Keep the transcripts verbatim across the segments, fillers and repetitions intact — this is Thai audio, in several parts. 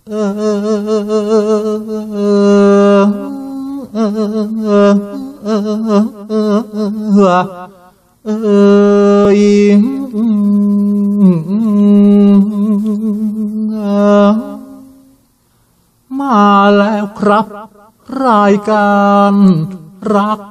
เออเออเออมาแล้วครับรายการรัก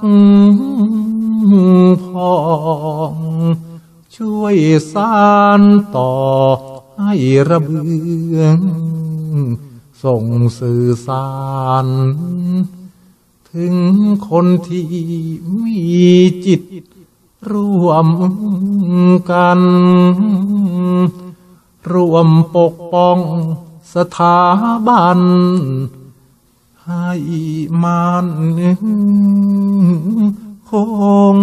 พ่อช่วยสานต่อให้ระเบืองส่งสื่อสารถึงคนที่มีจิตร่วมกันร่วมปกป้องสถาบันให้มันคง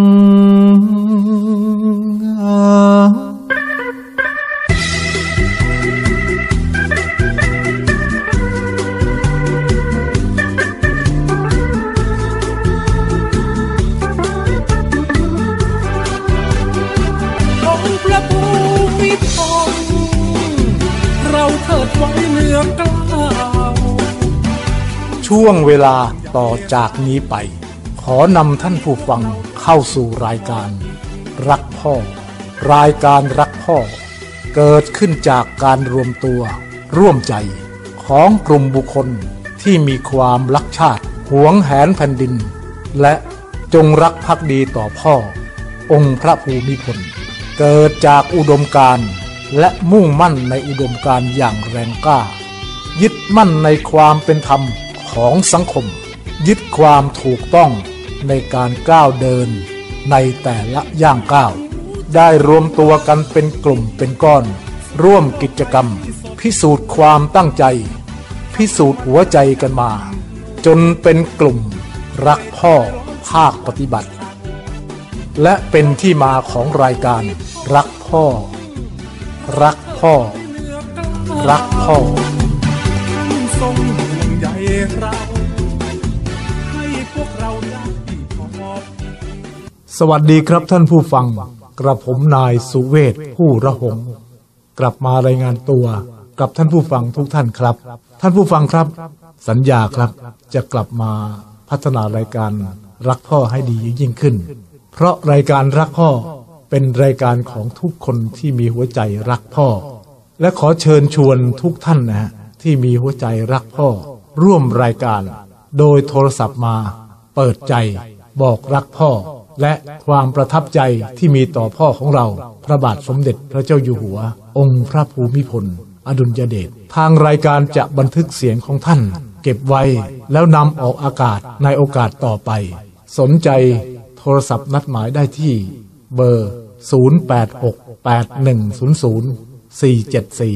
ช่วงเวลาต่อจากนี้ไปขอนำท่านผู้ฟังเข้าสู่รายการรักพ่อรายการรักพ่อเกิดขึ้นจากการรวมตัวร่วมใจของกลุ่มบุคคลที่มีความรักชาติหวงแหนแผ่นดินและจงรักภักดีต่อพ่อองค์พระภูมิพลเกิดจากอุดมการณ์และมุ่งมั่นในอุดมการณ์อย่างแรงกล้ายึดมั่นในความเป็นธรรมของสังคมยึดความถูกต้องในการก้าวเดินในแต่ละย่างก้าวได้รวมตัวกันเป็นกลุ่มเป็นก้อนร่วมกิจกรรมพิสูจน์ความตั้งใจพิสูจน์หัวใจกันมาจนเป็นกลุ่มรักพ่อภาคปฏิบัติและเป็นที่มาของรายการรักพ่อรักพ่อรักพ่อทรงห่วงใยเราให้พวกเราได้พบสวัสดีครับท่านผู้ฟังกระผมนายสุเวชผู้ระหงกลับมารายงานตัวกับท่านผู้ฟังทุกท่านครับท่านผู้ฟังครับสัญญาครับจะกลับมาพัฒนารายการรักพ่อให้ดียิ่งขึ้นเพราะรายการรักพ่อเป็นรายการของทุกคนที่มีหัวใจรักพ่อและขอเชิญชวนทุกท่านนะฮะที่มีหัวใจรักพ่อร่วมรายการโดยโทรศัพท์มาเปิดใจบอกรักพ่อและความประทับใจที่มีต่อพ่อของเราพระบาทสมเด็จพระเจ้าอยู่หัวองค์พระภูมิพลอดุลยเดชทางรายการจะบันทึกเสียงของท่านเก็บไว้แล้วนำออกอากาศในโอกาสต่อไปสนใจโทรศัพท์นัดหมายได้ที่เบอร์ศูนย์ แปด หก แปด หนึ่ง ศูนย์ ศูนย์ สี่ เจ็ด สี่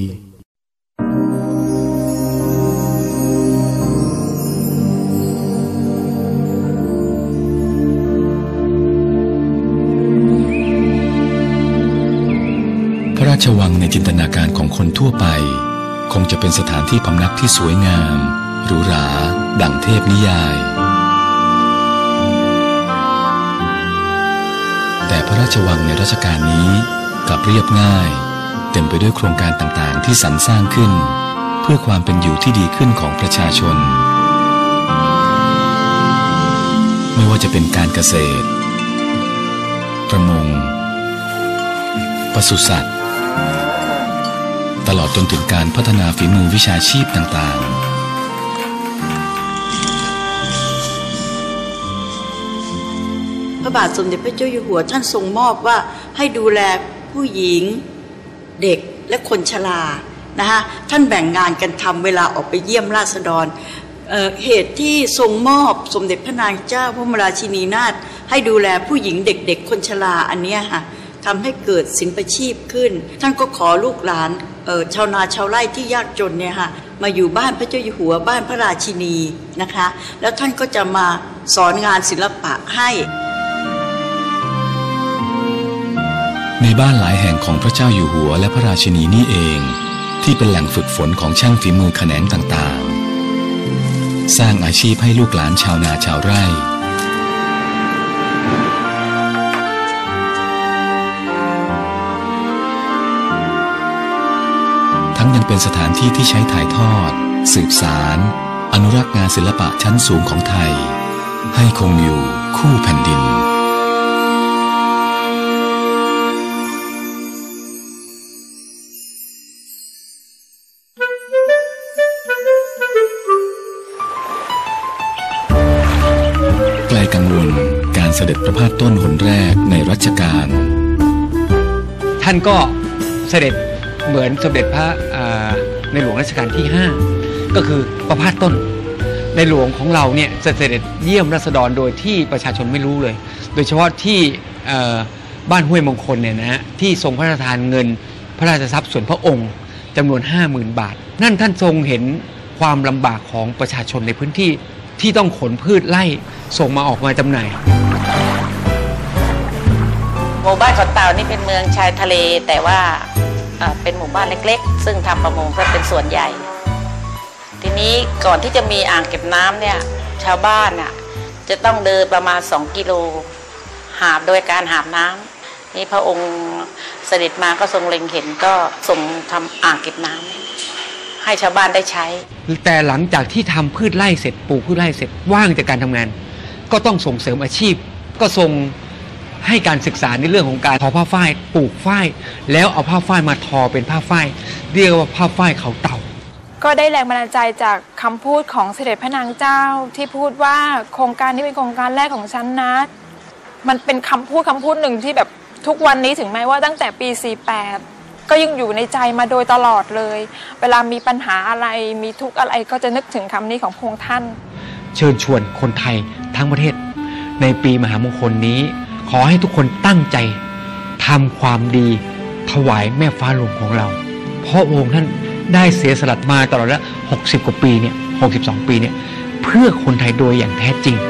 พระราชวังในจินตนาการของคนทั่วไปคงจะเป็นสถานที่พำนักที่สวยงามหรูหราดั่งเทพนิยายแต่พระราชวังในรัชกาลนี้กลับเรียบง่ายเต็มไปด้วยโครงการต่างๆที่สรรสร้างขึ้นเพื่อความเป็นอยู่ที่ดีขึ้นของประชาชนไม่ว่าจะเป็นการเกษตรประมงปศุสัตว์ตลอดจนถึงการพัฒนาฝีมือวิชาชีพต่างๆพระบาทสมเด็จพระเจ้าอยู่หัวท่านทรงมอบว่าให้ดูแลผู้หญิงเด็กและคนชรานะคะท่านแบ่งงานกันทำเวลาออกไปเยี่ยมราษฎร เอ่อ เหตุที่ทรงมอบสมเด็จพระนางเจ้าพระบรมราชินีนาถให้ดูแลผู้หญิงเด็กๆคนชราอันเนี้ยค่ะทำให้เกิดศิลปาชีพขึ้นท่านก็ขอลูกหลานเอ่อชาวนาชาวไร่ที่ยากจนเนี่ยค่ะมาอยู่บ้านพระเจ้าอยู่หัวบ้านพระราชินีนะคะแล้วท่านก็จะมาสอนงานศิลปะให้ในบ้านหลายแห่งของพระเจ้าอยู่หัวและพระราชินีนี่เองที่เป็นแหล่งฝึกฝนของช่างฝีมือแขนงต่างๆสร้างอาชีพให้ลูกหลานชาวนาชาวไร่ทั้งยังเป็นสถานที่ที่ใช้ถ่ายทอดสืบสารอนุรักษ์งานศิลปะชั้นสูงของไทยให้คงอยู่คู่แผ่นดินใกล้กังวลการเสด็จประพาสต้นหนแรกในรัชกาลท่านก็เสด็จเหมือนสมเด็จพระในหลวงรัชกาลที่ห้าก็คือประพาสต้นในหลวงของเราเนี่ยเสด็จเยี่ยมราษฎรโดยที่ประชาชนไม่รู้เลยโดยเฉพาะที่บ้านห้วยมงคลเนี่ยนะฮะที่ทรงพระราชทานเงินพระราชทรัพย์ส่วนพระองค์จำนวน ห้าหมื่น บาทนั่นท่านทรงเห็นความลำบากของประชาชนในพื้นที่ที่ต้องขนพืชไร่ส่งมาออกมาจำหน่ายหมู่บ้านเกาะเต่านี่เป็นเมืองชายทะเลแต่ว่าเป็นหมู่บ้านเล็กๆซึ่งทำประมงซะเป็นส่วนใหญ่ทีนี้ก่อนที่จะมีอ่างเก็บน้ำเนี่ยชาวบ้านน่ะจะต้องเดินประมาณสองกิโลหาบโดยการหาบน้ำนี่พระองค์เสด็จมาก็ทรงเล็งเห็นก็ส่งทำอ่างเก็บน้ำให้ชาวบ้านได้ใช้แต่หลังจากที่ทำพืชไร่เสร็จปลูกพืชไร่เสร็จว่างจากการทำงานก็ต้องส่งเสริมอาชีพก็ทรงให้การศึกษาในเรื่องของการทอผ้าฝ้ายปลูกฝ้ายแล้วเอาผ้าฝ้ายมาทอเป็นผ้าฝ้ายเรียกว่าผ้าฝ้ายเขาเต่าก็ได้แรงบันดาลใจจากคำพูดของเสด็จพระนางเจ้าที่พูดว่าโครงการนี้เป็นโครงการแรกของฉันนะมันเป็นคำพูดคำพูดหนึ่งที่แบบทุกวันนี้ถึงแม้ว่าตั้งแต่ปีสี่สิบแปดก็ยังอยู่ในใจมาโดยตลอดเลยเวลามีปัญหาอะไรมีทุกข์อะไรก็จะนึกถึงคำนี้ของพระองค์ท่านเชิญชวนคนไทยทั้งประเทศในปีมหามงคลนี้ขอให้ทุกคนตั้งใจทำความดีถวายแม่ฟ้าหลวงของเราเพราะพระองค์ท่านได้เสียสละมาตลอดแล้วหกสิบกว่าปีเนี่ยหกสิบสองปีเนี่ยเพื่อคนไทยโดยอย่างแท้จริง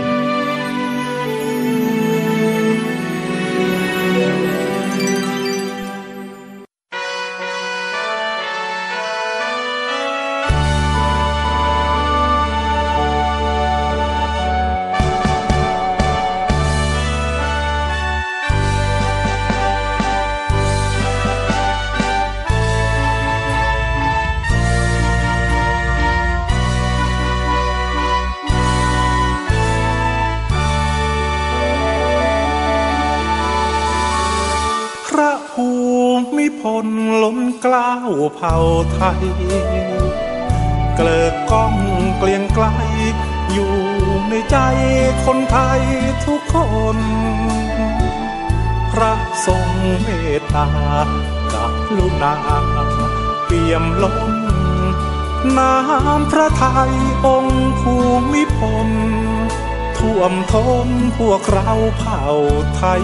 ล้นเกล้าเผ่าไทยเกลิกก้องเกลียงไกลอยู่ในใจคนไทยทุกคนพระทรงเมตตากรุณาเปี่ยมล้นน้ำพระทัยองค์ภูมิพลท่วมท้นพวกเราเผ่าไทย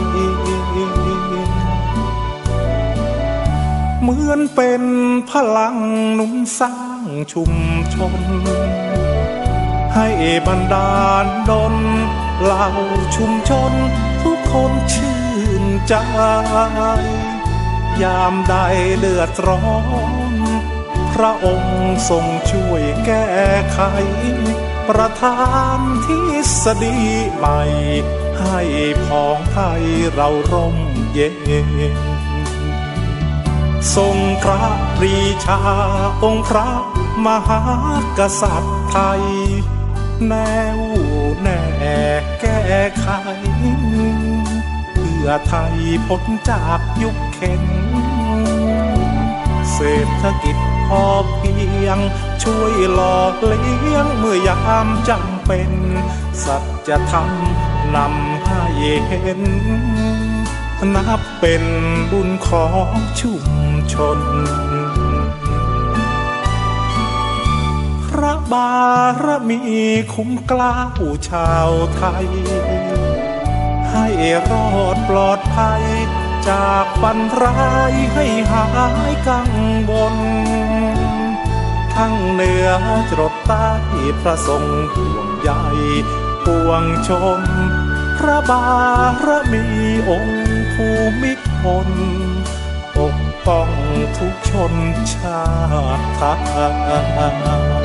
เหมือนเป็นพลังหนุนสร้างชุมชนให้บันดาลดลเหล่าชุมชนทุกคนชื่นใจยามใดเดือดร้อนพระองค์ทรงช่วยแก้ไขประทานทฤษฎีใหม่ให้พ้องไทยเราร่มเย็นทรงพระปรีชาองค์พระมหากษัตริย์ไทยแนวแน่แก้ไขเพื่อไทยพ้นจากยุคเข็ญเศรษฐกิจพอเพียงช่วยหล่อเลี้ยงเมื่อยามจำเป็นสัจธรรมนำให้เห็นนับเป็นบุญของชุมชนพระบารมีคุ้มเกล้าชาวไทยให้รอดปลอดภัยจากปัญร้ายให้หายกังวลทั้งเหนือจรดใต้พระทรงห่วงใยปวงชนพระบารมีองค์ภูมิพลปกป้องทุกชนชาติไทย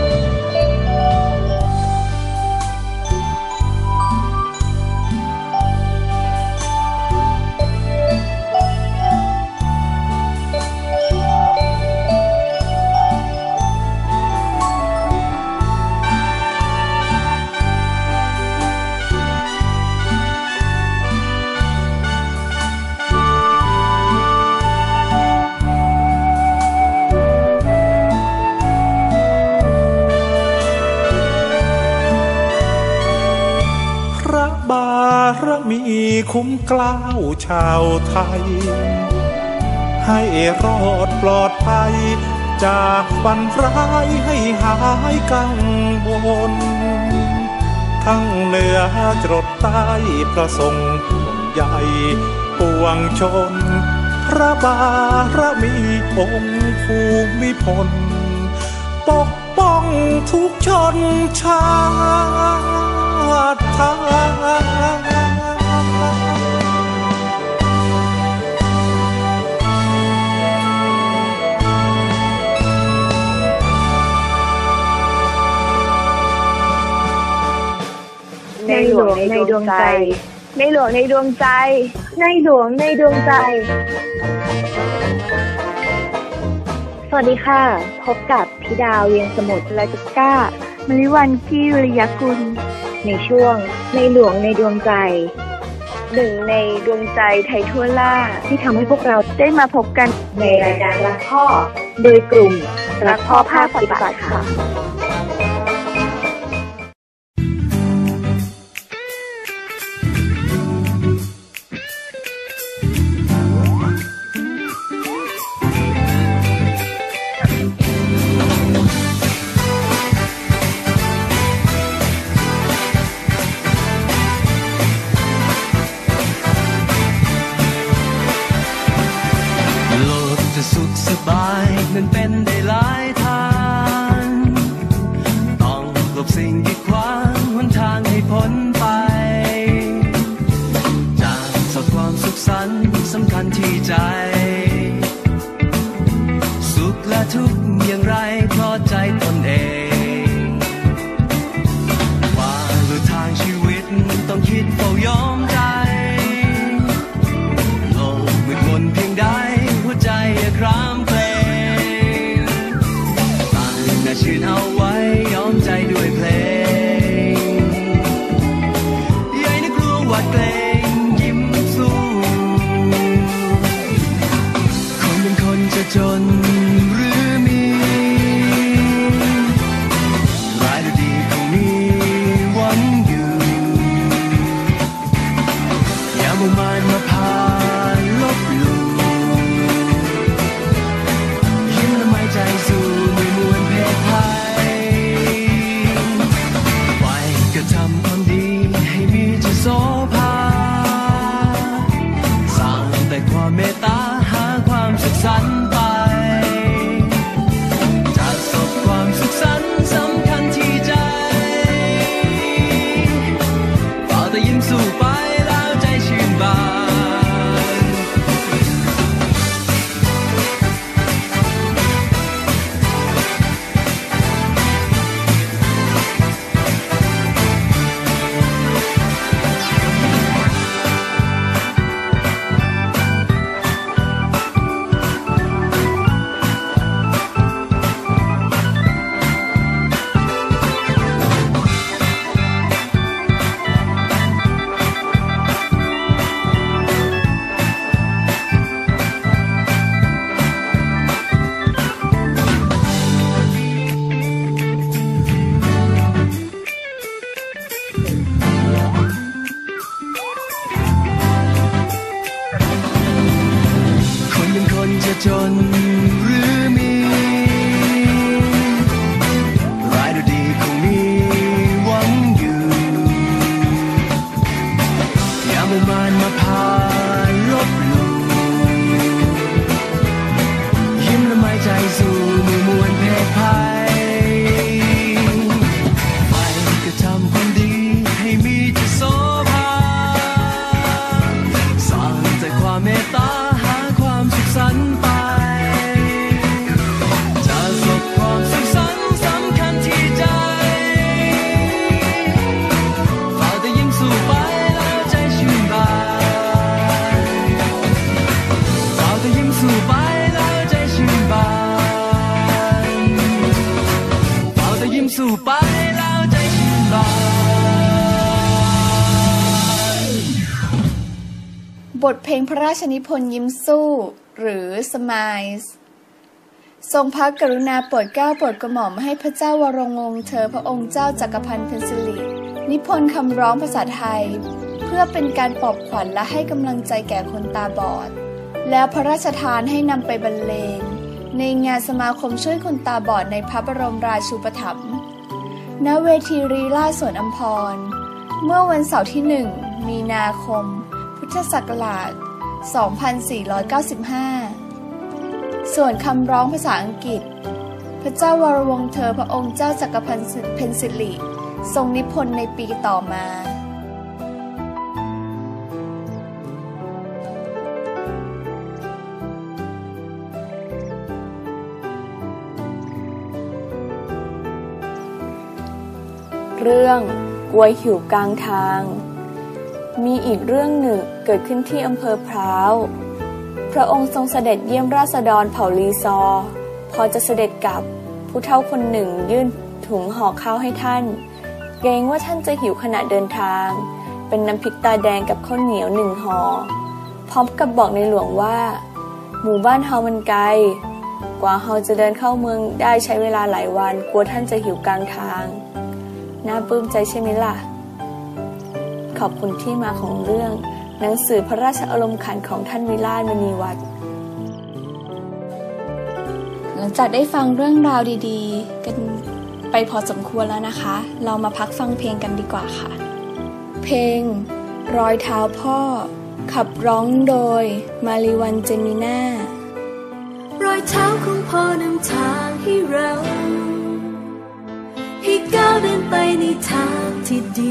คุ้มเกล้าชาวไทยให้รอดปลอดภัยจากฝันร้ายให้หายกังวลทั้งเหนือจรดใต้ประสงค์ห่วงใยปวงชนพระบารมีองค์ภูมิพลปกป้องทุกชนชาติไทยในหลวงในดวงใจในหลวงในดวงใจในหลวงในดวงใจสวัสดีค่ะพบกับพี่ดาวเวียงสมุทรและจักก้ามริวันกี้วิริยกุลในช่วงในหลวงในดวงใจหนึ่งในดวงใจไทยทั่วล่าที่ทำให้พวกเราได้มาพบกันในรายการรักพ่อโดยกลุ่มรักพ่อภาคปฏิบัติค่ะมันเป็นได้หลายทางต้องหลบสิ่งกีดขวางหนทางให้พ้นไปจากสอดความสุขสันต์สำคัญที่ใจสุขและทุกข์อย่างไรเพราะใจตนเองว่าหรือทางชีวิตต้องคิดเฝ้ายอมใจโลกมืดมนเพียงใดหัวใจอย่าครามเกรงชื่นเอาไว้ยอมใจด้วยเพลงอย่าได้กลัวหวาดเกรงยิ้มสู้คนเป็นคนจะจนหรือมีร้ายหรือดีคงมีหวังอยู่อย่ามุ่งมั่นมาพาลบหลู่ยิ้มและไม่ใจสู้ไม่มวนเพศภัยไปกระทำความดีให้มีจิตโสภาสร้างแต่ความเมตตาหาความสุขสันต์ไปจากศพความสุขสันต์สำคัญที่ใจเฝ้าแต่ยิ้มสู้ไปแล้วใจชื่นบานจนหรือมีร้ายหรือดีคงมีหวังอยู่อย่ามุ่งมั่นมาพาลบหลู่ยิ้มและไม่ใจสู้มือมวนเพศภัยไปกระทำความดีให้มีจิตโสภาสร้างแต่ความเมตตาหาความสุขสันต์ไปจากศพความสุขสันต์สำคัญที่ใจเฝ้าแต่ยิ้มสู้ไปแล้วใจชื่นบานเฝ้าแต่ยิ้มสู้ไปแล้วใจชื่นบานเฝ้าแต่ยิ้มสู้ไปแล้วใจชื่นบานบทเพลงพระราชนิพนธ์ยิ้มสู้หรือ Smiles ทรงพระกรุณาโปรดเกล้าโปรดกระหม่อมให้พระเจ้าวรวงศ์เธอพระองค์เจ้าจักรพันธ์เพ็ญสิรินิพนธ์คำร้องภาษาไทยเพื่อเป็นการปลอบขวัญและให้กำลังใจแก่คนตาบอดแล้วพระราชทานให้นำไปบรรเลงในงานสมาคมช่วยคนตาบอดในพระบรมราชูปถัมภ์ณเวทีรีลาศสวนอัมพรเมื่อวันเสาร์ที่หนึ่งมีนาคมพุทธศักราชสองพันสี่ร้อยเก้าสิบห้าส่วนคำร้องภาษาอังกฤษพระเจ้าวรวงศ์เธอพระองค์เจ้าจักรพันธ์เพนซิลิทรงนิพนธ์ในปีต่อมาเรื่องกล้วยหิวกลางทางมีอีกเรื่องหนึ่งเกิดขึ้นที่อำเภอพร้าวพระองค์ทรงเสด็จเยี่ยมราษฎรเผ่าลีซอร์พอจะเสด็จกลับผู้เฒ่าคนหนึ่งยื่นถุงห่อข้าวให้ท่านเกรงว่าท่านจะหิวขณะเดินทางเป็นน้ำพริกตาแดงกับข้าวเหนียวหนึ่งห่อพร้อมกับบอกในหลวงว่าหมู่บ้านเฮามันไกลกว่าเฮาจะเดินเข้าเมืองได้ใช้เวลาหลายวันกลัวท่านจะหิวกลางทางน่าปลื้มใจใช่ไหมล่ะขอบคุณที่มาของเรื่องหนังสือพระราชอารมณ์ขันของท่านวิราชมณีวัฒน์หลังจากได้ฟังเรื่องราวดีๆกันไปพอสมควรแล้วนะคะเรามาพักฟังเพลงกันดีกว่าค่ะเพลงรอยเท้าพ่อขับร้องโดยมาริวันเจมิน่ารอยเท้าของพ่อนำทางให้เราให้ก้าวเดินไปในทางที่ดี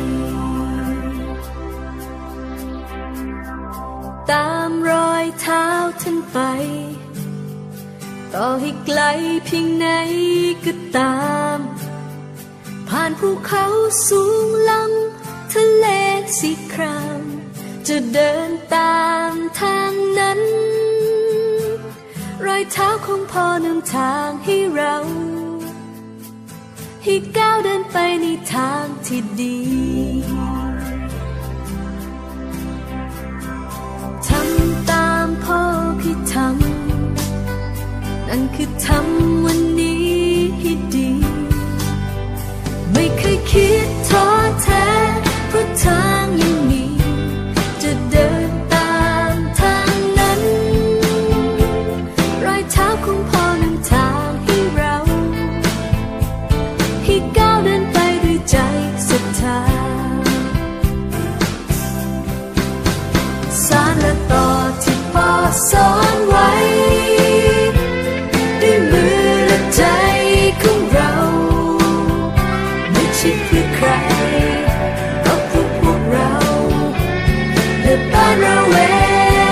ตามรอยเท้าท่านไปต่อให้ไกลเพียงไหนก็ตามผ่านภูเขาสูงลำทะเลสีครามจะเดินตามทางนั้นรอยเท้าของพ่อนำทางให้เราให้ก้าวเดินไปในทางที่ดีทำตามพ่อพี่ทำนั่นคือทำวันนี้ให้ดีไม่เคยคิดท้อแท้เพราะทางยังมีจะเดินตามทางนั้นรอยเท้าของพ่อนำทางให้เราให้ก้าวเดินไปด้วยใจศรัทธาสานและต่อที่พ่อสอนไว้ด้วยมือและใจของเราไม่ใช่เพื่อใครก็เพื่อพวกเราและบ้านเราเอง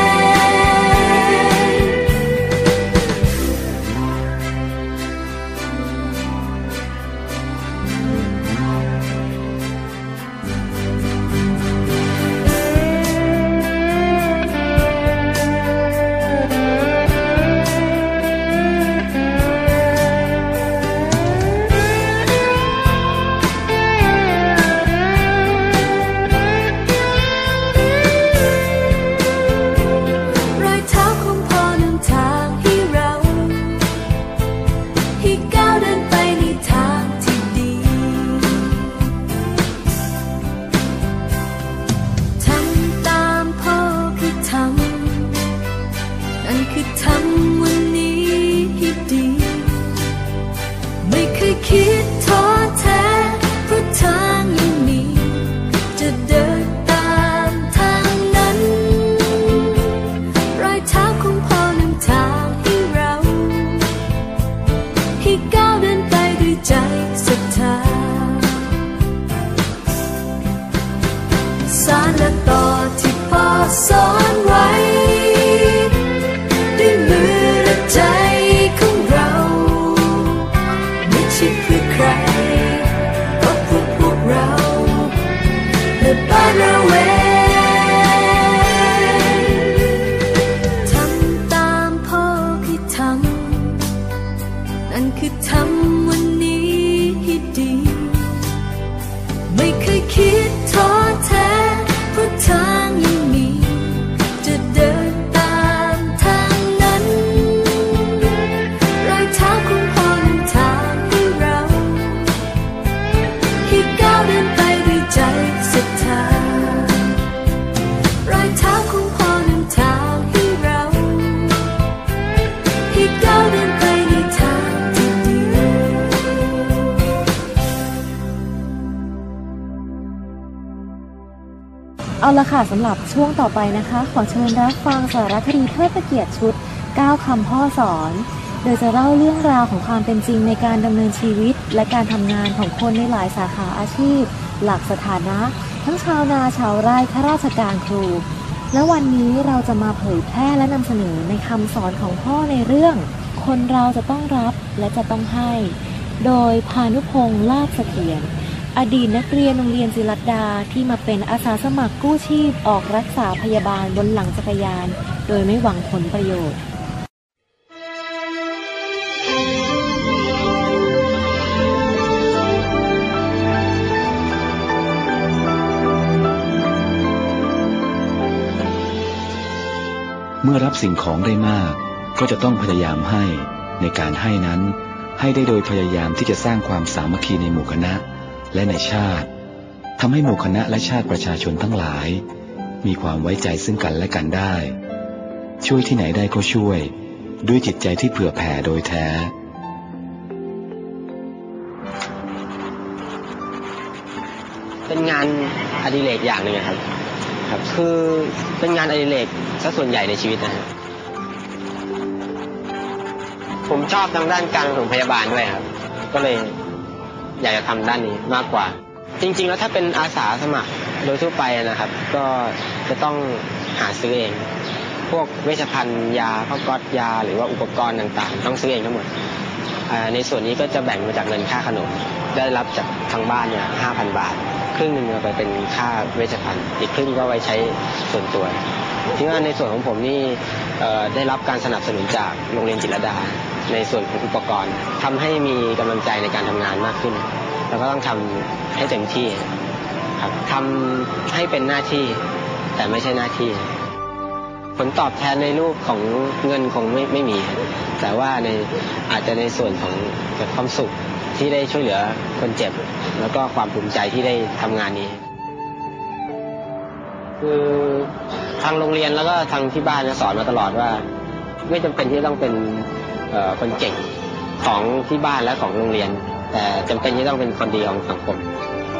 สอนไว้ด้วยมือและใจของเราไม่ใช่เพื่อใครก็เพื่อพวกเราและบ้านเราเองทำตามพ่อที่ทำนั่นคือทำวันนี้ให้ดีไม่เคยคิดท้อแท้เพราะทางยังมีจะเดินตามทางนั้นรอยเท้าของพ่อนำทางให้เราใเอาละค่ะสำหรับช่วงต่อไปนะคะขอเชิญรับฟังสารคดีเทิดพระเกียรติชุดเก้าคำพ่อสอนโดยจะเล่าเรื่องราวของความเป็นจริงในการดำเนินชีวิตและการทำงานของคนในหลายสาขาอาชีพหลักสถานะทั้งชาวนาชาวไร่ข้าราชการครูและวันนี้เราจะมาเผยแพร่และนำเสนอในคำสอนของพ่อในเรื่องคนเราจะต้องรับและจะต้องให้โดยพานุพงษ์ลาภเสถียรอดีตนักเรียนโรงเรียนศิลัดดาที่มาเป็นอาสาสมัครกู้ชีพออกรักษาพยาบาลบนหลังจักรยานโดยไม่หวังผลประโยชน์เมื่อรับสิ่งของได้มากก็จะต้องพยายามให้ในการให้นั้นให้ได้โดยพยายามที่จะสร้างความสามัคคีในหมู่คณะและในชาติทำให้หมู่คณะและชาติประชาชนทั้งหลายมีความไว้ใจซึ่งกันและกันได้ช่วยที่ไหนได้ก็ช่วยด้วยจิตใจที่เผื่อแผ่โดยแท้เป็นงานอดิเรกอย่างหนึ่งครับครับคือเป็นงานอดิเรกซะส่วนใหญ่ในชีวิตนะฮะผมชอบทางด้านการปฐมพยาบาลด้วยครับก็เลยอยากจะทำด้านนี้มากกว่าจริงๆแล้วถ้าเป็นอาสาสมัครโดยทั่วไปนะครับก็จะต้องหาซื้อเองพวกเวชภัณฑ์ยาผ้าก๊อซยาหรือว่าอุปกรณ์ต่างๆต้องซื้อเองทั้งหมดในส่วนนี้ก็จะแบ่งมาจากเงินค่าขนมได้รับจากทางบ้านเนี่ยห้าพันบาทครึ่งหนึ่งเอาไปเป็นค่าเวชภัณฑ์อีกครึ่งก็ไว้ใช้ส่วนตัวที่ว่าในส่วนของผมนี่ได้รับการสนับสนุนจากโรงเรียนจิตรลดาในส่วนของอุปกรณ์ทำให้มีกำลังใจในการทำงานมากขึ้นแล้วก็ต้องทำให้เต็มที่ครับทำให้เป็นหน้าที่แต่ไม่ใช่หน้าที่ผลตอบแทนในรูปของเงินคงไม่ไม่มีแต่ว่าในอาจจะในส่วนของความสุขที่ได้ช่วยเหลือคนเจ็บแล้วก็ความภูมิใจที่ได้ทำงานนี้คือทางโรงเรียนแล้วก็ทางที่บ้านสอนมาตลอดว่าไม่จำเป็นที่ต้องเป็นคนเก่งของที่บ้านและของโรงเรียนแต่จำเป็นที่ต้องเป็นคนดีของสังคม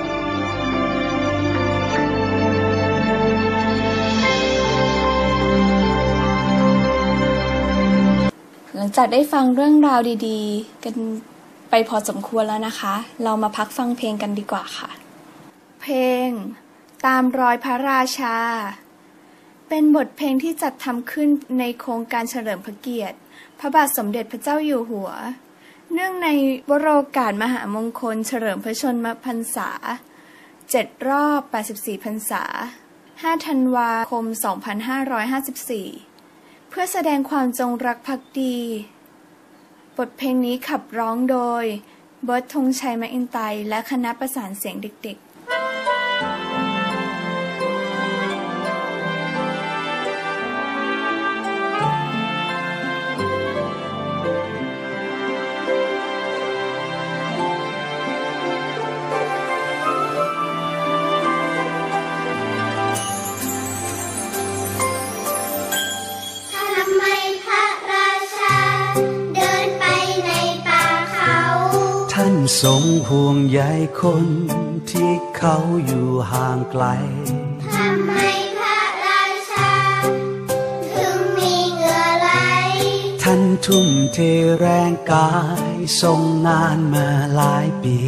หลังจากได้ฟังเรื่องราวดีๆกันไปพอสมควรแล้วนะคะเรามาพักฟังเพลงกันดีกว่าค่ะเพลงตามรอยพระราชาเป็นบทเพลงที่จัดทำขึ้นในโครงการเฉลิมพระเกียรติพระบาทสมเด็จพระเจ้าอยู่หัวเนื่องในวโรกาสมหามงคลเฉลิมพระชนมพรรษาเจ็ดรอบแปดสิบสี่พรรษาห้าธันวาคมสองพันห้าร้อยห้าสิบสี่เพื่อแสดงความจงรักภักดีบทเพลงนี้ขับร้องโดยเบิร์ต ธงชัย แมคอินไตร์และคณะประสานเสียงเด็กๆทรงห่วงใยคนที่เขาอยู่ห่างไกลทำให้พระราชาถึงมีเหงื่อไหลท่านทุ่มเทแรงกายทรงงานมาหลายปี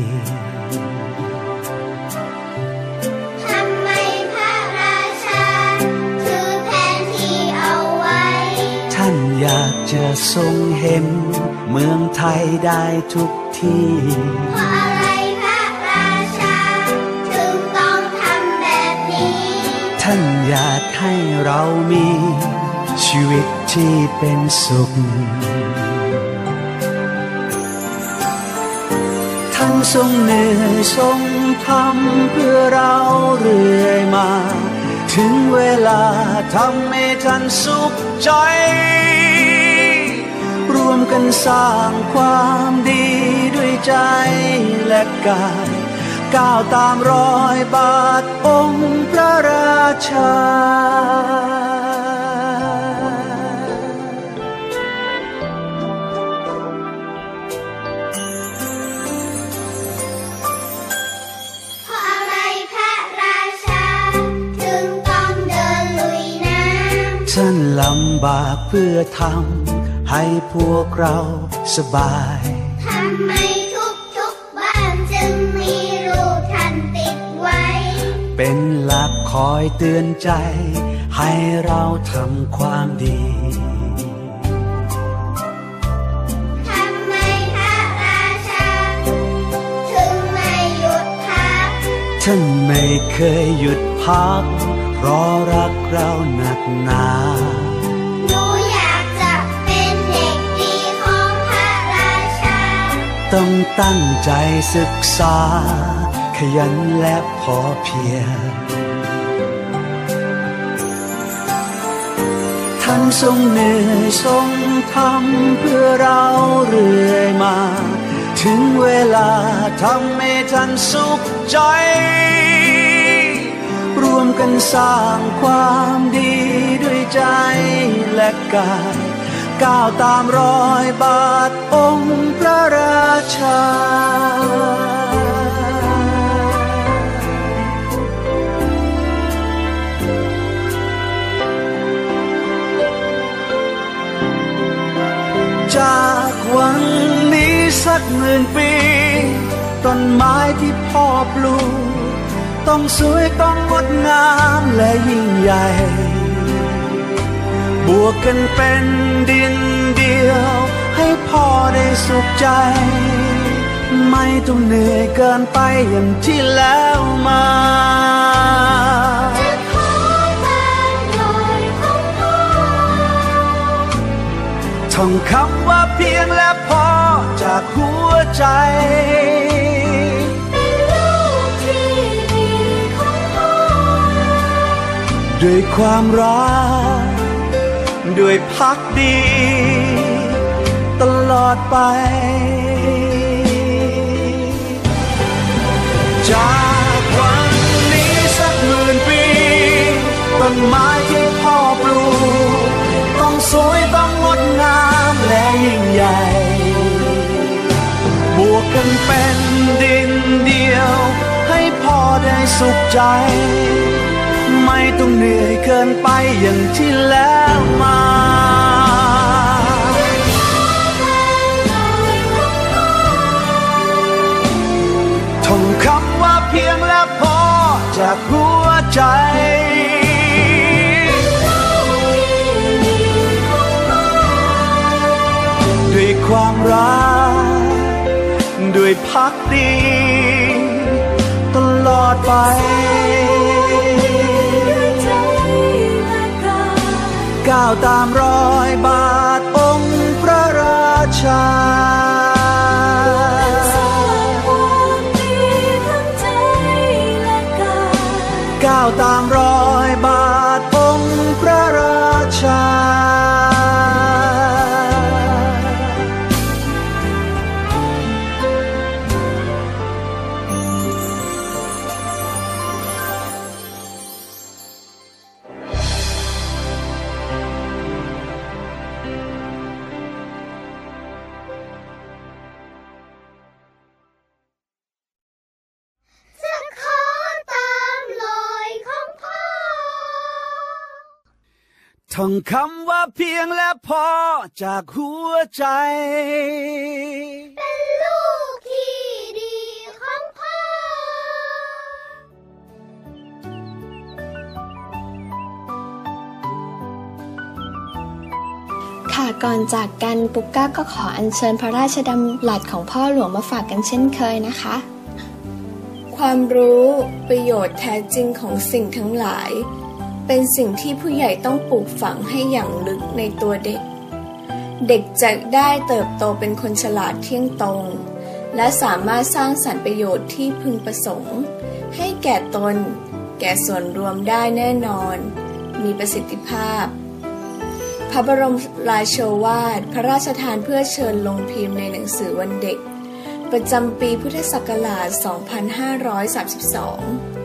ทำไมพระราชาถือแผนที่เอาไว้ท่านอยากจะทรงเห็นเมืองไทยได้ทุกที่เพราะอะไรพระราชาถึงต้องทำแบบนี้ท่านอยากให้เรามีชีวิตที่เป็นสุขท่านทรงเหนื่อยทรงทำเพื่อเราเรื่อยมาถึงเวลาทำให้ท่านสุขใจร่วมกันสร้างความดีด้วยใจและกายก้าวตามรอยบาทองค์พระราชาเพราะอะไรพระราชาถึงำบากเพื่อทำให้พวกเราสบายทำไมทุกทุกบ้านจึงมีรูปท่านติดไว้เป็นหลักคอยเตือนใจให้เราทำความดีทำไมพระราชาถึงไม่หยุดพักท่านไม่เคยหยุดพักเพราะรักเราหนักหนาหนูอยากจะเป็นเด็กดีของพระราชาต้องตั้งใจศึกษาขยันและพอเพียงท่านทรงเหนื่อยทรงทำเพื่อเราเรื่อยมาถึงเวลาทำให้ท่านสุขใจรวมกันสร้างความดีด้วยใจและกายก้าวตามรอยบาทองค์พระราชาจากวันนี้สักหมื่นปีต้นไม้ที่พ่อปลูกต้องสวยต้องงดงามและยิ่งใหญ่บวกกันเป็นดินเดียวให้พ่อได้สุขใจไม่ต้องเหนื่อยเกินไปอย่างที่แล้วมาท่องคำว่าเพียงและพอจากหัวใจเป็นลูกที่ดีของพ่อด้วยความรักด้วยภักดีตลอดไปจากวันนี้สักหมื่นปีต้นไม้ที่พ่อปลูกต้องสวยต้องงดงามและยิ่งใหญ่บวกกันเป็นดินเดียวให้พ่อได้สุขใจไม่ต้องเหนื่อยเกินไปอย่างที่แล้วมาท่องคำว่าเพียงและพอจากหัวใจด้วยความรักด้วยภักดีตลอดไปก้าวตามรอยบาทองค์พระราชาก้าวตามรอยบาทองค์พระราชาท่องคำว่าเพียงและพอจากหัวใจเป็นลูกที่ดีของพ่อค่ะก่อนจากกันปุ๊กก้าก็ขออัญเชิญพระราชดำรัสของพ่อหลวงมาฝากกันเช่นเคยนะคะความรู้ประโยชน์แท้จริงของสิ่งทั้งหลายเป็นสิ่งที่ผู้ใหญ่ต้องปลูกฝังให้อย่างลึกในตัวเด็กเด็กจะได้เติบโตเป็นคนฉลาดเที่ยงตรงและสามารถสร้างสรรค์ประโยชน์ที่พึงประสงค์ให้แก่ตนแก่ส่วนรวมได้แน่นอนมีประสิทธิภาพพระบรมราโชวาทพระราชทานเพื่อเชิญลงพิมพ์ในหนังสือวันเด็กประจำปีพุทธศักราช สองพันห้าร้อยสามสิบสอง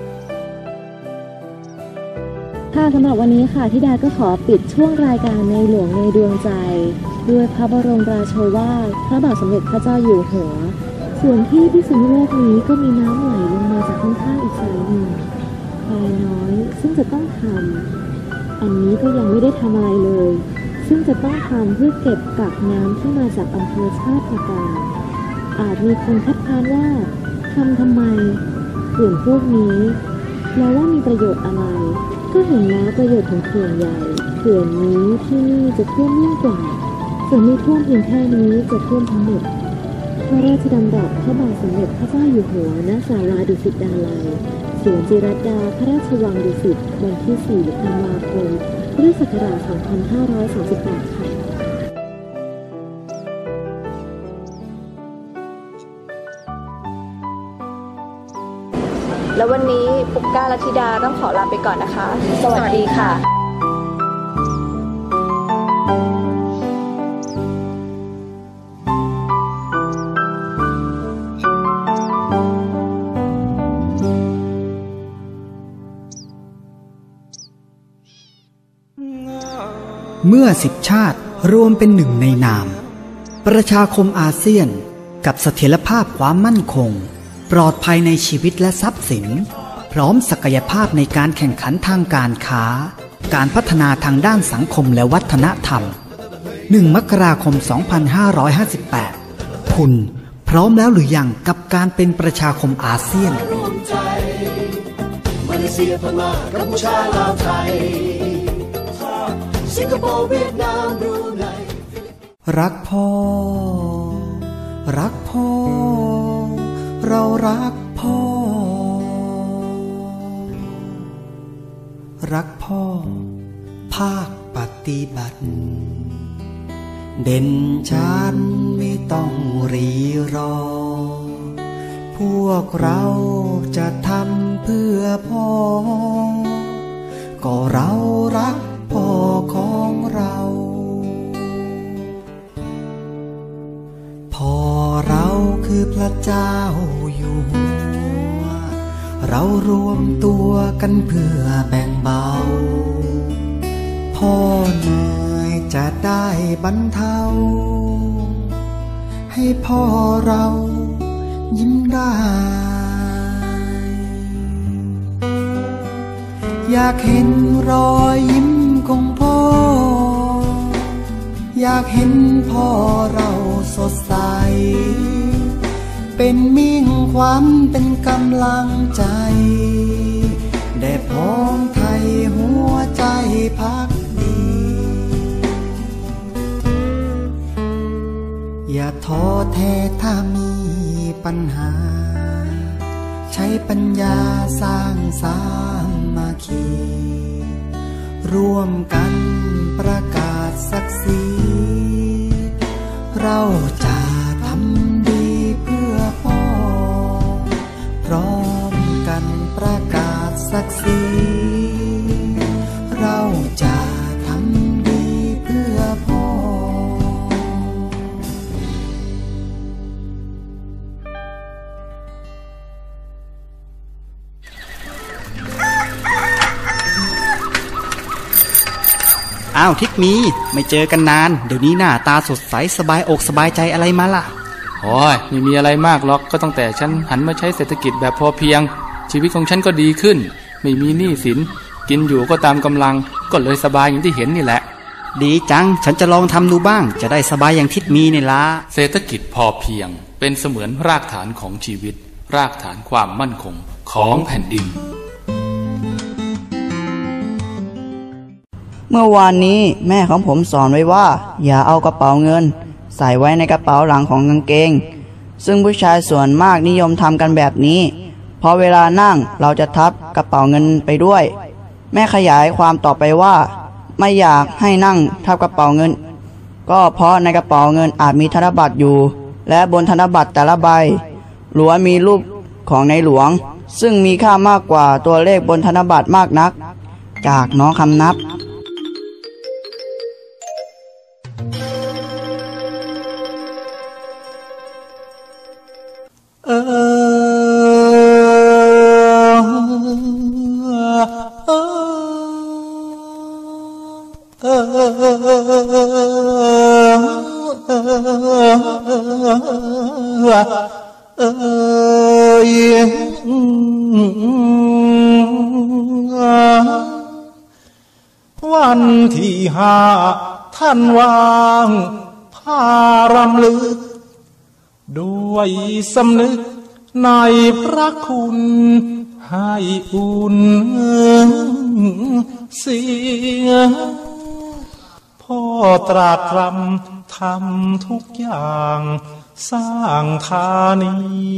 ค่ะสำหรับวันนี้ค่ะธิดาก็ขอปิดช่วงรายการในหลวงในดวงใจด้วยพระบรมราโชวาทพระบาทสมเด็จพระเจ้าอยู่หัวส่วนที่พิษณุโลกนี้ก็มีน้ำไหลลงมาจากข้างๆอีกสายหนึ่งควายน้อยซึ่งจะต้องทำอันนี้ก็ยังไม่ได้ทำอะไรเลยซึ่งจะต้องทำเพื่อเก็บกักน้ำที่มาจากอำเภอชาติตราดอาจมีคนคัดค้านว่าทำทำไมเขื่อนพวกนี้แล้วว่ามีประโยชน์อะไรก็เห็นแล้วประโยชน์ของเขื่อนใหญ่เขื่อนนี้ที่นี่จะท่วมยิ่งกว่าส่วนไม่ท่วมเพียงแค่นี้จะท่วมทั้งหมดพระราชดำรัสพระบาทสมเด็จพระเจ้าอยู่หัวณศาลาดุสิตดาลัยสวนจิรดาพระราชวังดุสิตวันที่สี่ธันวาคมพุทธศักราชสองพันห้าร้อยสามสิบแปดค่ะแล้ววันนี้ปุกก้าและธิดาต้องขอลาไปก่อนนะคะ สวัสดีค่ะเมื่อสิบชาติรวมเป็นหนึ่งในนามประชาคมอาเซียนกับเสถียรภาพความมั่นคงปลอดภัยในชีวิตและทรัพย์สินพร้อมศักยภาพในการแข่งขันทางการค้าการพัฒนาทางด้านสังคมและวัฒนธรรมหนึ่งมกราคมสองพันห้าร้อยห้าสิบแปดคุณพร้อมแล้วหรือยังกับการเป็นประชาคมอาเซียนมาเลเซียพม่ากัมพูชาลาวไทยสิงคโปร์เวียดนามบรูไนรักพ่อรักพ่อเรารักพ่อรักพ่อภาคปฏิบัติเด่นชัดไม่ต้องรีรอพวกเราจะทำเพื่อพ่อก็เรารักพ่อของเราพ่อเราคือพระเจ้าอยู่หัวเรารวมตัวกันเพื่อแบ่งเบาพ่อเหนื่อยจะได้บรรเทาให้พ่อเรายิ้มได้อยากเห็นรอยยิ้มของพ่ออยากเห็นพ่อเราสดใสเป็นมิ่งขวัญเป็นกำลังใจแด่พ้องไทยหัวใจพักดีอย่าท้อแท้ถ้ามีปัญหาใช้ปัญญาสร้างสามัคคีร่วมกันประกาศศักดิ์ศรีเราจะทำดีเพื่อพ่อพร้อมกันประกาศศักดิ์ศรีเราจะทำดีเพื่อพ่ออ้าวทิกมีไม่เจอกันนานเดี๋ยวนี้หน้าตาสดใสสบายอกสบายใจอะไรมาล่ะโอ้ยไม่มีอะไรมากหรอกก็ตั้งแต่ฉันหันมาใช้เศรษฐกิจแบบพอเพียงชีวิตของฉันก็ดีขึ้นไม่มีหนี้สินกินอยู่ก็ตามกำลังก็เลยสบายอย่างที่เห็นนี่แหละดีจังฉันจะลองทำดูบ้างจะได้สบายอย่างทิดมีนี่ละเศรษฐกิจพอเพียงเป็นเสมือนรากฐานของชีวิตรากฐานความมั่นคงของแผ่นดินเมื่อวานนี้แม่ของผมสอนไว้ว่าอย่าเอากระเป๋าเงินใส่ไว้ในกระเป๋าหลังของกางเกงซึ่งผู้ชายส่วนมากนิยมทำกันแบบนี้เพราะเวลานั่งเราจะทับกระเป๋าเงินไปด้วยแม่ขยายความต่อไปว่าไม่อยากให้นั่งทับกระเป๋าเงินก็เพราะในกระเป๋าเงินอาจมีธนบัตรอยู่และบนธนบัตรแต่ละใบล้วนมีรูปของในหลวงซึ่งมีค่ามากกว่าตัวเลขบนธนบัตรมากนักจากน้องคำนับเออเออเออเออวันที่ห้าท่านวางพารำลึกด้วยสำนึกในพระคุณให้อุ่นเสียพ่อตรากตรำทำทุกอย่างสร้างธานี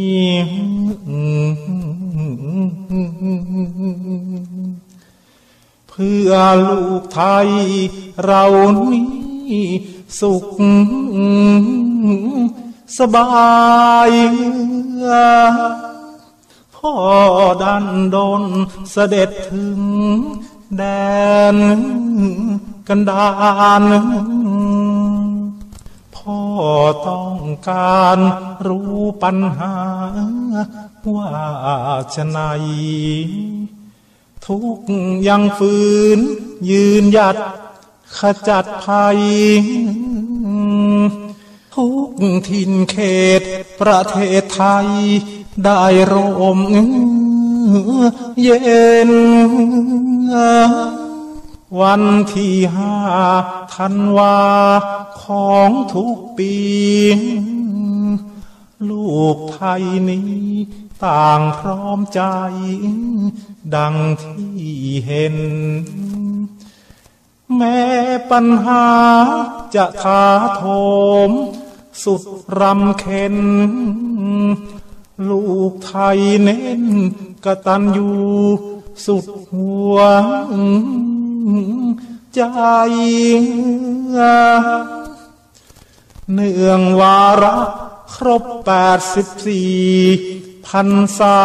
เพื่อลูกไทยเรานี้สุขสบายพ่อดันดนเสด็จถึงแดนกันดารพ่อต้องการรู้ปัญหาว่าจะไหนทุกยังฝืนยืนหยัดขจัดภัยทุกถิ่นเขตประเทศไทยได้ร่มเย็นวันที่ห้าธันวาของทุกปีลูกไทยนี้ต่างพร้อมใจดังที่เห็นแม้ปัญหาจะถาโถมสุดรำเค็ญลูกไทยเน้นกตัญญูสุดหัวใจเนื่องวาระครบแปดสิบสี่พรรษา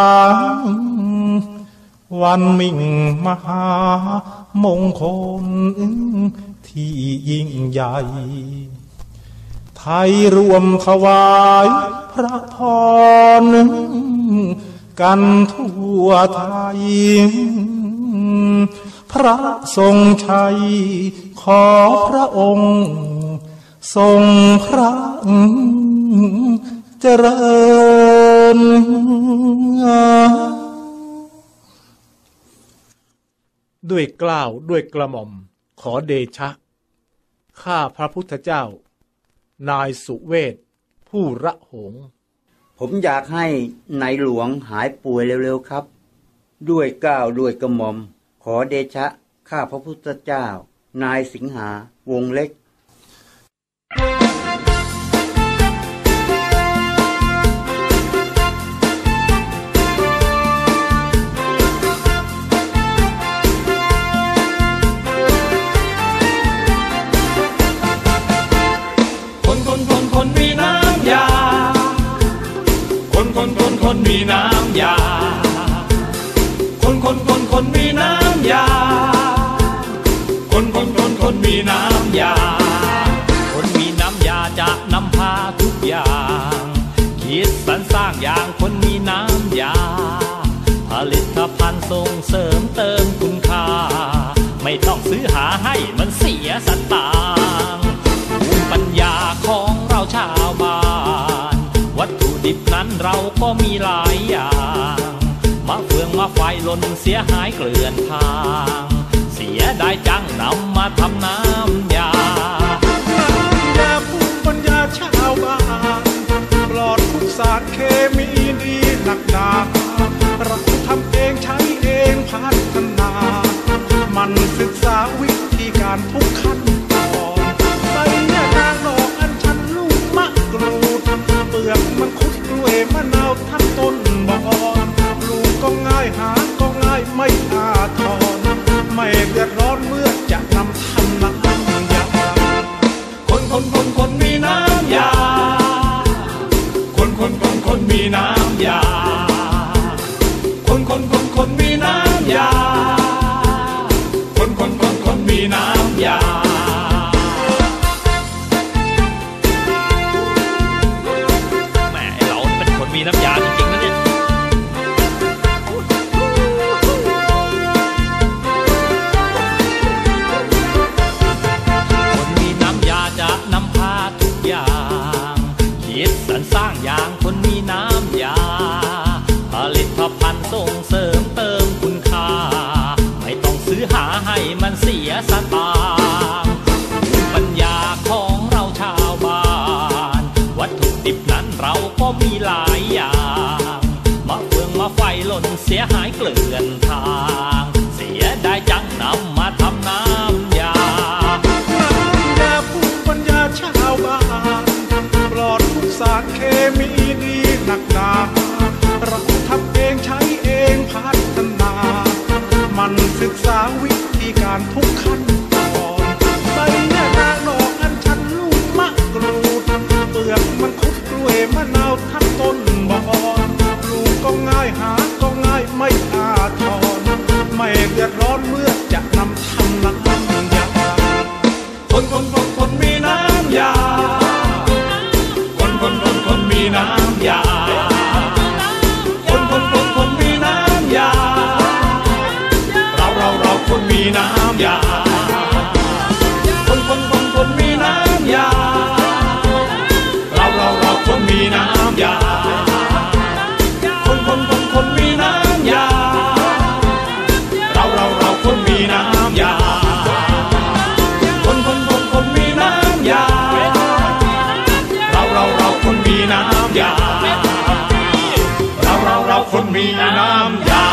วันมิ่งมหามงคลที่ยิ่งใหญ่ไทยรวมถวายพระพรกันทั่วไทยพระทรงชัยขอพระองค์ทรงพระเจริญด้วยเกล้าด้วยกระหม่อมขอเดชะข้าพระพุทธเจ้านายสุเวทผู้ระหงผมอยากให้นายหลวงหายป่วยเร็วๆครับด้วยเกล้าด้วยกระหม่อมขอเดชะข้าพระพุทธเจ้านายสิงหาวงเล็กคนมีน้ำยาคนคนคนคนมีน้ำยาคนคนคนคนมีน้ำยาคนมีน้ำยาจะนำพาทุกอย่างคิดสรรสร้างอย่างคนมีน้ำยาผลิตภัณฑ์ส่งเสริมเติมคุณค่าไม่ต้องซื้อหาให้มันเสียสตางค์ภูมิปัญญาของเราชาวบ้านวัตถุดิบนั้นเราก็มีหลายอย่างมะเฟืองมะไฟหล่นเสียหายเกลื่อนทางเสียดายจังนำมาทำน้ำยาน้ำยาภูมิปัญญาชาวบ้านปลอดทุกสารเคมีดีหนักหนาเราทำเองใช้เองพัฒนามันศึกษาวิธีการทุกขั้นตอนใส่ยานางดอกอัญชันลูกมะกรูดเปลือกมันคุดกล้วยมะนาวทั้งต้นบอนปลูกก็ง่ายหาก็ง่ายไม่อาทรไม่เดือดร้อนเมื่อจะนำทำน้ำยาคนคนคนคนมีน้ำยาคนคนคนคนมีน้ำยาคนคนคนคนมีน้ำยาคนคนคนคนมีน้ำยาแม่เราเป็นคนมีน้ำยาจริงๆนะเนี่ยคนมีน้ำยาจะนำพาทุกอย่างคิดสรรสร้างอย่างคนมีน้ำยาผลิตภัณฑ์ส่งเสริมเติมคุณค่าไม่ต้องซื้อหาให้มันเสียสตได้หาก็ง่ายไม่อาทรไม่เดือดร้อนเมื่อจะนำทำน้ำยาคนคนคนคนมีน้ำยาคนคนคนคนมีน้ำยาคนคนคนคนมีน้ำยาเราเราเราคนมีน้ำยาคนคนคนคนมีน้ำยาเราเราเราคนมีน้ำยาคนคนคนคนมีน้ำยาเราเราเราคนมีน้ำยาคนคนคนคนมีน้ำยาเราเราเราคนมีน้ำยาเราเราเราคนมีน้ำยา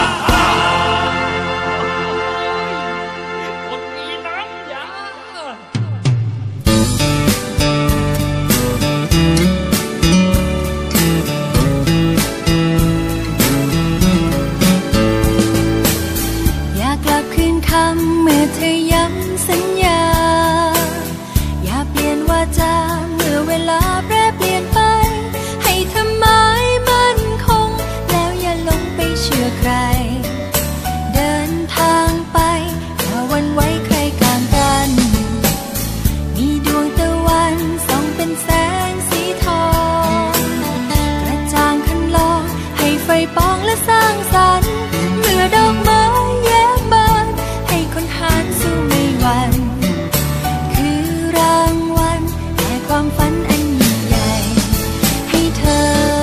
เมื่อเธอย้ำสัญญาอย่าเปลี่ยนวาจาเมื่อเวลาแปรเปลี่ยนไปให้เธอหมายมั่นคงแล้วอย่าหลงไปเชื่อใครเดินทางไปอย่าหวั่นไหวใครกลางกันมีดวงตะวันส่องเป็นแสงสีทองกระจ่างคันลองให้ไฟปองและสร้างสรรค์เมื่อดอกไม้แย้มบานคนหาสู้ไม่หวั่นคือรางวัลแห่ความฝันอันยิ่งใหญ่ให้เธ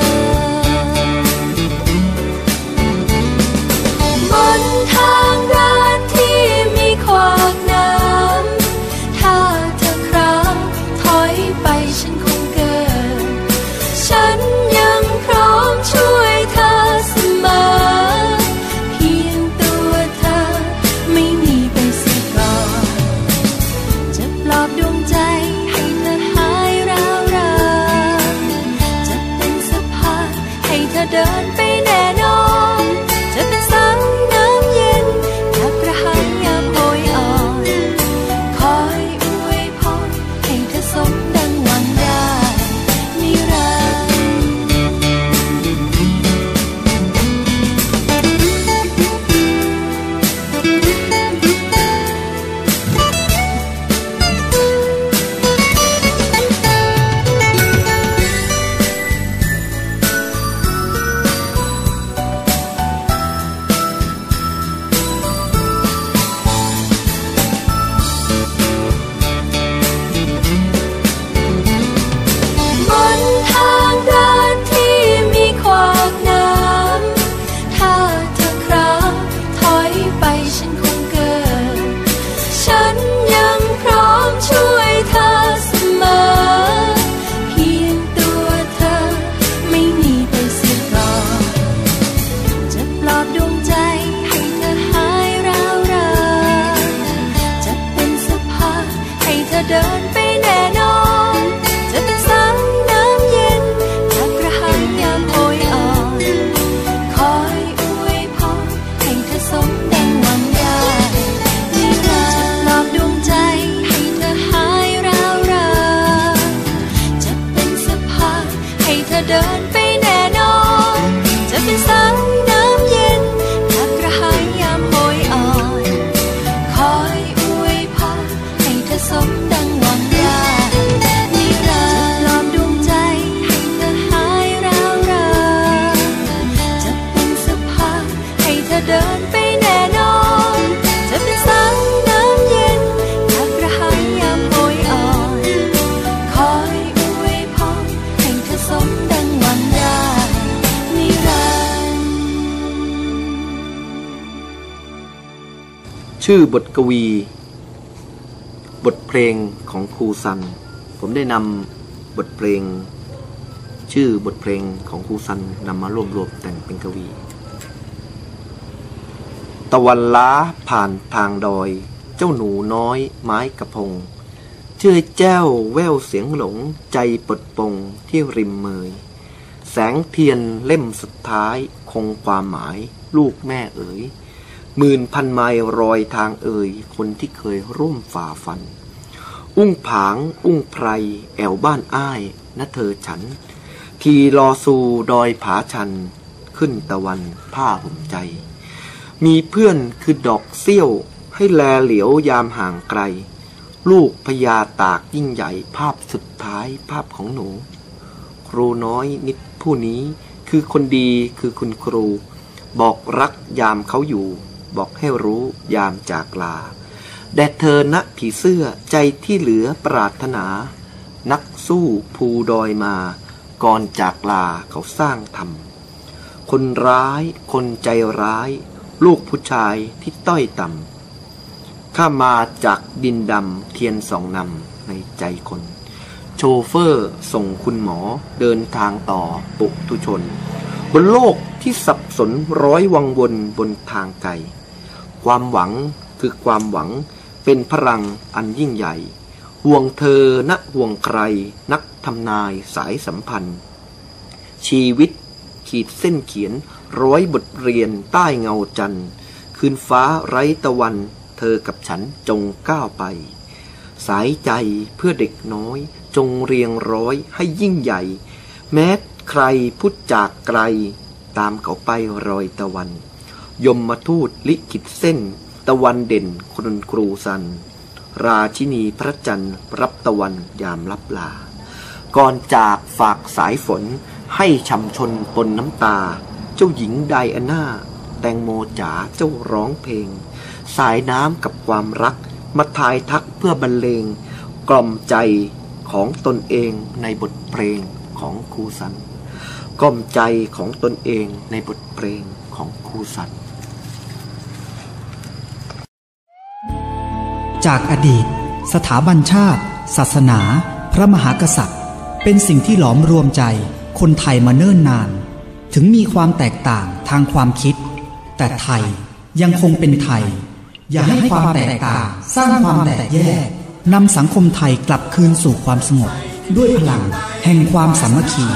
อบนทางเดินที่มีขวากน้ำถ้าเธอครางถอยไปฉันคงเกิดฉันยังพร้อมช่วยเธอเสมอเพียงตัวเธอไม่มีปลอบดวงใจให้เธอหายร้าวรานจะเป็นสะพานให้เธอเดินไปแน่นอนจะเป็นสายน้ำเย็นจะกระหายยามโหยอ่อนคอยอวยพรให้เธอสมดังหวังได้นิรันดร์เดินไปแน่นอนจะเป็นสายน้ำเย็นจะกระหายยามโหยอ่อนคอยอวยพรให้เธอสมดังหวังได้นิรันดร์จะปลอบดวงใจให้เธอหายร้าวรานจะเป็นสะพานให้เธอเดินไปแน่นอนจะเป็นสายน้ำเย็นจะกระหายยามโหยอ่อนคอยอวยพรให้เธอสมดังหวังได้นิรันดร์จะปลอบดวงใจให้เธอหายร้าวรานจะเป็นสะพานให้เธอเดินไปแน่นอนจะเป็นสายน้ำเย็นจะกระหายยามโหยอ่อนคอยอวยพรให้เธอสมดังหวังได้นิรันดร์ชื่อบทกวีบทเพลงของครูซันผมได้นำบทเพลงชื่อบทเพลงของครูซันนำมารวบรวมแต่งเป็นกวีตะวันล้าผ่านทางดอยเจ้าหนูน้อยไม้กระพงเชื่อแจ้วแววเสียงหลงใจปดปงที่ริมเมยแสงเทียนเล่มสุดท้ายคงความหมายลูกแม่เอ๋ยหมื่นพันไมล์รอยทางเอ่ยคนที่เคยร่วมฝ่าฟันอุ้งผางอุ้งไพรแอวบ้านอ้ายนะเธอฉันขี่รอสู่ดอยผาชันขึ้นตะวันผ้าห่มใจมีเพื่อนคือดอกเสี้ยวให้แลเหลียวยามห่างไกลลูกพญาตากยิ่งใหญ่ภาพสุดท้ายภาพของหนูครูน้อยนิดผู้นี้คือคนดีคือคุณครูบอกรักยามเขาอยู่บอกให้รู้ยามจากลาแด่เธอณผีเสื้อใจที่เหลือปรารถนานักสู้ภูดอยมาก่อนจากลาเขาสร้างทำคนร้ายคนใจร้ายลูกผู้ชายที่ต้อยต่ำข้ามาจากดินดำเทียนสองนำในใจคนโชเฟอร์ส่งคุณหมอเดินทางต่อปุถุชนบนโลกที่สับสนร้อยวังวนบนทางไกลความหวังคือความหวังเป็นพลังอันยิ่งใหญ่ห่วงเธอณห่วงใครนักทำนายสายสัมพันธ์ชีวิตขีดเส้นเขียนร้อยบทเรียนใต้เงาจันทร์คืนฟ้าไร้ตะวันเธอกับฉันจงก้าวไปสายใจเพื่อเด็กน้อยจงเรียงร้อยให้ยิ่งใหญ่แม้ใครพุทธจากไกลตามเขาไปรอยตะวันยมมาทูตลิขิตเส้นตะวันเด่นคนครูสันราชินีพระจันทร์รับตะวันยามลับลาก่อนจากฝากสายฝนให้ช่ำชนปนน้ำตาเจ้าหญิงไดอาน่าแตงโมจ๋าเจ้าร้องเพลงสายน้ำกับความรักมาทายทักเพื่อบรรเลงกล่อมใจของตนเองในบทเพลงของครูสันกล่อมใจของตนเองในบทเพลงของครูสันจากอดีตสถาบันชาติศาสนาพระมหากษัตริย์เป็นสิ่งที่หลอมรวมใจคนไทยมาเนิ่นนานถึงมีความแตกต่างทางความคิดแต่ไทยยังคงเป็นไทยอย่าให้ความแตกต่างสร้างความแตกแยกนำสังคมไทยกลับคืนสู่ความสงบด้วยพลังแห่งความสามัคคี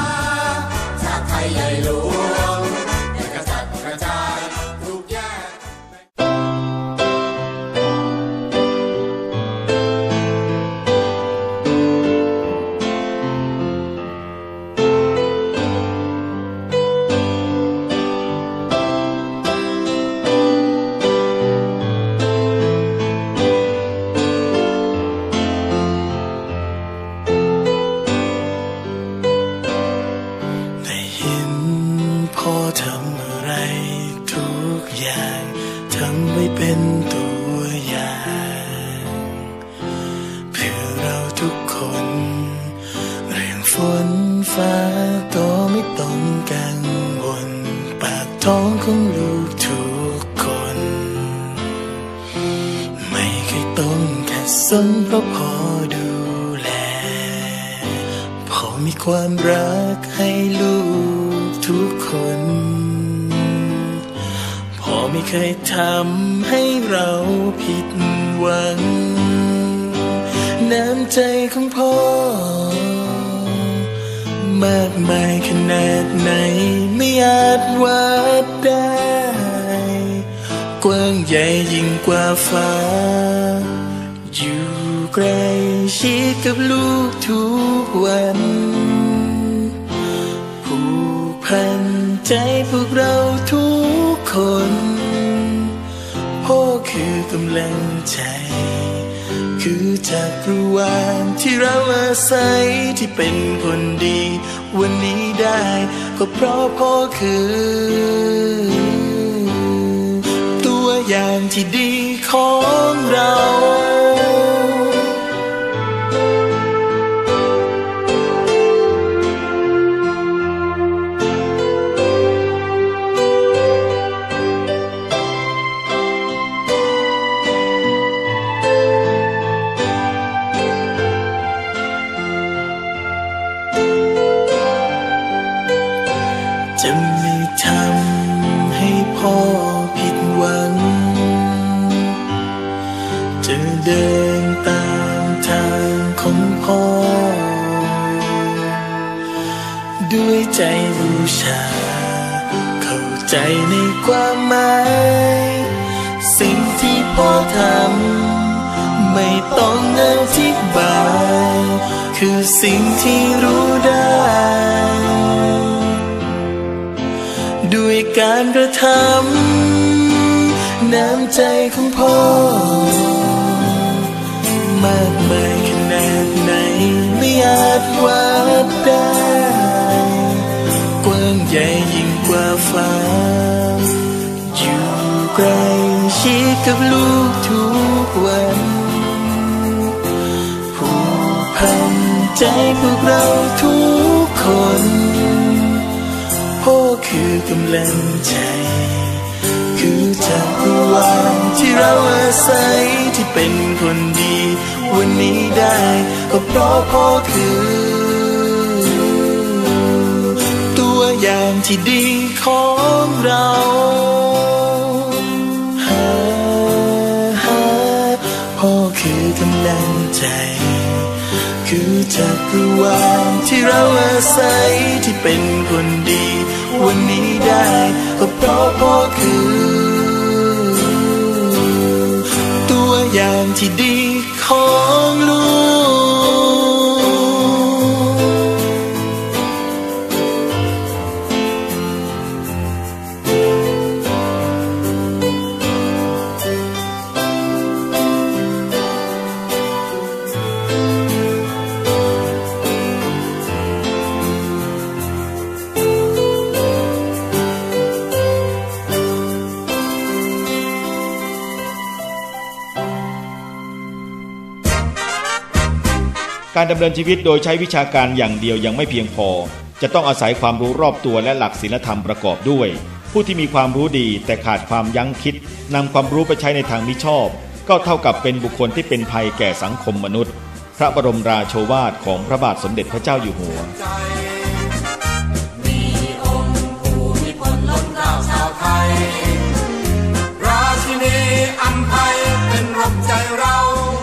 ความรักให้ลูกทุกคนพ่อไม่เคยทำให้เราผิดหวังน้ำใจของพ่อมากมายขนาดไหนไม่อาจวัดได้กว้างใหญ่ยิ่งกว่าฟ้าอยู่ใกล้ชิดกับลูกทุกวันผูกพันใจพวกเราทุกคนพ่อคือกำลังใจคือจักรวาลที่เราอาศัยที่เป็นคนดีวันนี้ได้ก็เพราะพ่อคือตัวอย่างที่ดีของเราจะไม่ทำให้พ่อผิดหวังจะเดินตามทางของพ่อด้วยใจบูชาเข้าใจในความหมายสิ่งที่พ่อทำไม่ต้องอธิบายคือสิ่งที่รู้ได้ด้วยการกระทำน้ำใจของพ่อมากมายขนาดไหนไม่อาจวัดได้กว้างใหญ่ยิ่งกว่าฟ้าอยู่ใกล้ชิดกับลูกทุกวันผูกพันใจพวกเราทุกคนพ่อคือกำลังใจคือจักรวาลที่เราอาศัยที่เป็นคนดีวันนี้ได้ก็เพราะพ่อคือตัวอย่างที่ดีของเราหาหาพ่อคือกำลังใจคือจักรวาลที่เราอาศัยที่เป็นคนดีวันนี้ได้ก็เพราะพ่อคือตัวอย่างที่ดีของลูกการดำเนินชีวิตโดยใช้วิชาการอย่างเดียวยังไม่เพียงพอจะต้องอาศัยความรู้รอบตัวและหลักศีลธรรมประกอบด้วยผู้ที่มีความรู้ดีแต่ขาดความยั้งคิดนำความรู้ไปใช้ในทางมิชอบก็เท่ากับเป็นบุคคลที่เป็นภัยแก่สังคมมนุษย์พระบรมราโชวาทของพระบาทสมเด็จพระเจ้าอยู่หัวมีองค์ภูมิพลล้นเกล้าชาวไทยราชินีอัมภัยเป็นร่มใจเรา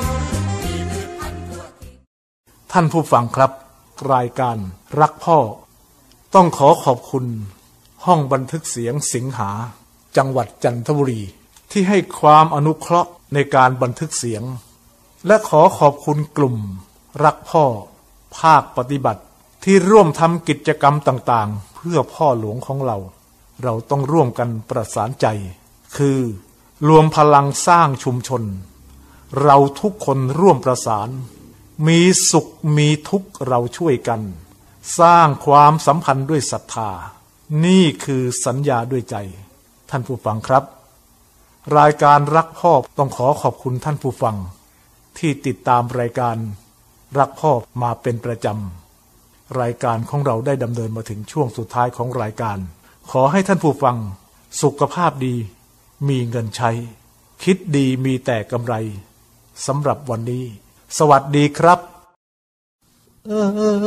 ท่านผู้ฟังครับรายการรักพ่อต้องขอขอบคุณห้องบันทึกเสียงสิงหาจังหวัดจันทบุรีที่ให้ความอนุเคราะห์ในการบันทึกเสียงและขอขอบคุณกลุ่มรักพ่อภาคปฏิบัติที่ร่วมทำกิจกรรมต่างๆเพื่อพ่อหลวงของเราเราต้องร่วมกันประสานใจคือรวมพลังสร้างชุมชนเราทุกคนร่วมประสานมีสุขมีทุกข์เราช่วยกันสร้างความสัมพันธ์ด้วยศรัทธานี่คือสัญญาด้วยใจท่านผู้ฟังครับรายการรักพ่อต้องขอขอบคุณท่านผู้ฟังที่ติดตามรายการรักพ่อมาเป็นประจำรายการของเราได้ดำเนินมาถึงช่วงสุดท้ายของรายการขอให้ท่านผู้ฟังสุขภาพดีมีเงินใช้คิดดีมีแต่กำไรสำหรับวันนี้สวัสดีครับเอ่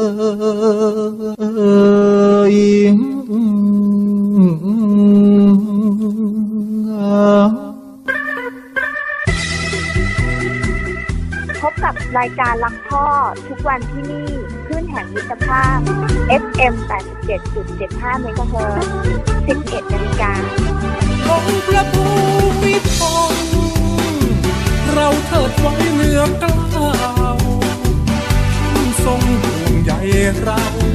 ยพบกับรายการรักพ่อทุกวันที่นี่คลื่นแห่งมิตรภาพ เอฟ เอ็ม แปดสิบเจ็ดจุดเจ็ดห้า เมกะเฮิรตซ์ สิบเอ็ดนาฬิกาองค์พระภูมิพลเราเถิดไว้เนื้อกล้าวทรงห่วงใยเรา